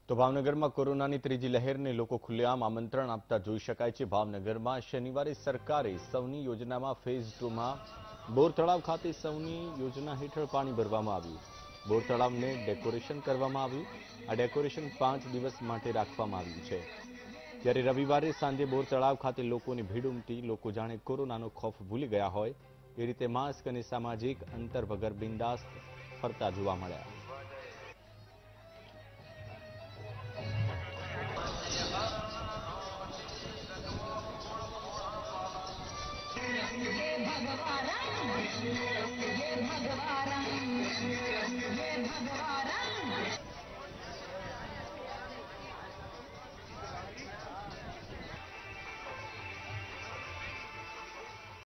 તો ભાવનગરમાં કોરોનાની ત્રીજી લહેરને લોકો ખુલ્લેઆમ આમંત્રણ આપતા જોઈ શકાય છે। ભાવનગરમાં શનિવારે સરકારે સૌની યોજનામાં ફેઝ 2માં બોર તળાવ ખાતે સૌની યોજના હેઠળ પાણી ભરવામાં આવ્યું। બોર તળાવને ડેકોરેશન કરવામાં આવ્યું। આ ડેકોરેશન 5 દિવસ માટે રાખવામાં આવ્યું છે। ત્યારે રવિવારે સાંજે બોર તળાવ ખાતે લોકોની ભીડ ઉમટી। લોકો જાણે કોરોનાનો ખોફ ભૂલી ગયા હોય એ રીતે માસ્ક અને સામાજિક અંતર વગર બિંદાસ ફરતા જોવા મળ્યા।